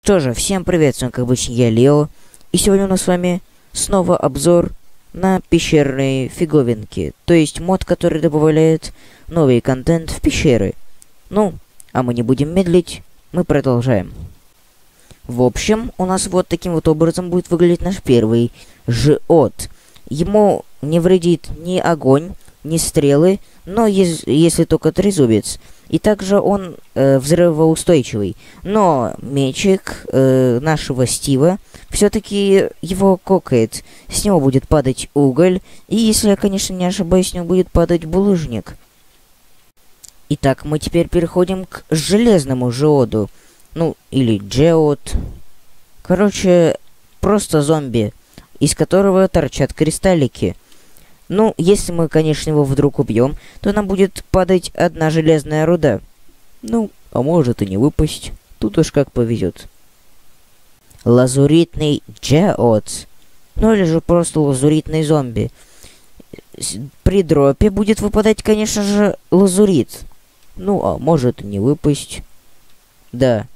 Что же, всем привет, с вами как обычно я Лео, и сегодня у нас с вами снова обзор на пещерные фиговинки, то есть мод, который добавляет новый контент в пещеры. Ну, а мы не будем медлить, мы продолжаем. В общем, у нас вот таким вот образом будет выглядеть наш первый жиот. Ему не вредит ни огонь, ни стрелы, но если только трезубец. И также он взрывоустойчивый. Но мечик нашего Стива все-таки его кокает. С него будет падать уголь. И если я, конечно, не ошибаюсь, с него будет падать булыжник. Итак, мы теперь переходим к железному жиоду. Ну, или джеот. Короче, просто зомби, из которого торчат кристаллики. Ну, если мы, конечно, его вдруг убьем, то нам будет падать одна железная руда. Ну, а может и не выпасть. Тут уж как повезет. Лазуритный джеот. Ну или же просто лазуритный зомби. При дропе будет выпадать, конечно же, лазурит. Ну, а может и не выпасть. Да.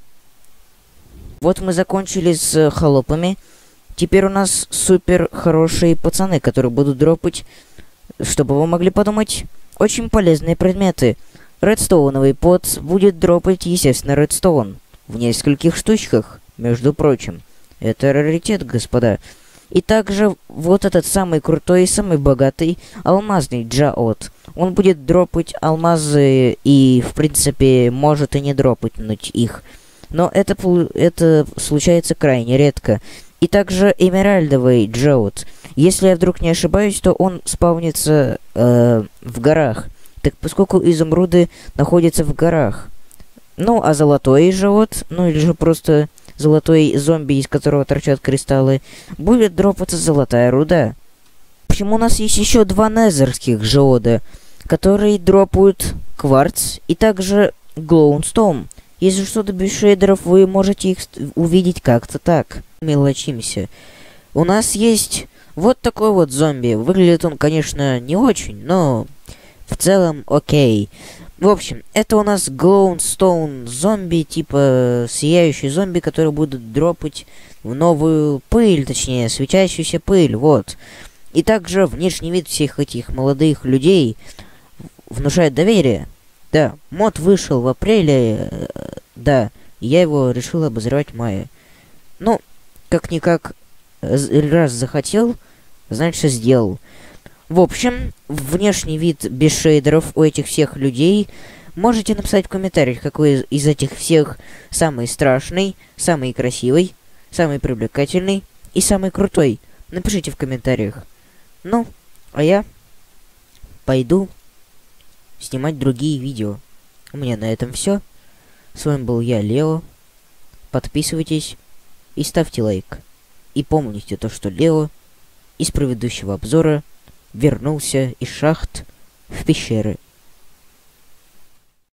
Вот мы закончили с холопами. Теперь у нас супер хорошие пацаны, которые будут дропать, чтобы вы могли подумать, очень полезные предметы. Редстоуновый пот будет дропать, естественно, редстоун. В нескольких штучках, между прочим. Это раритет, господа. И также вот этот самый крутой и самый богатый алмазный джаот. Он будет дропать алмазы и, в принципе, может и не дропать их. Но это случается крайне редко. И также эмеральдовый джаот. Если я вдруг не ошибаюсь, то он спавнится в горах. Так поскольку изумруды находятся в горах. Ну, а золотой джаот, ну или же просто золотой зомби, из которого торчат кристаллы, будет дропаться золотая руда. Почему у нас есть еще два незерских джаода, которые дропают кварц и также глоунстоун. Если что-то без шейдеров, вы можете их увидеть как-то так. Мелочимся. У нас есть вот такой вот зомби. Выглядит он, конечно, не очень, но в целом окей. В общем, это у нас глоунстоун зомби, типа сияющий зомби, который будет дропать в новую пыль, точнее, светящуюся пыль, вот. И также внешний вид всех этих молодых людей внушает доверие. Да, мод вышел в апреле, да, я его решил обозревать в мае. Ну, как-никак, раз захотел, значит сделал. В общем, внешний вид без шейдеров у этих всех людей можете написать в комментариях, какой из этих всех самый страшный, самый красивый, самый привлекательный и самый крутой. Напишите в комментариях. Ну, а я пойду снимать другие видео. У меня на этом все. С вами был я, Лео. Подписывайтесь и ставьте лайк. И помните то, что Лео из предыдущего обзора вернулся из шахт в пещеры.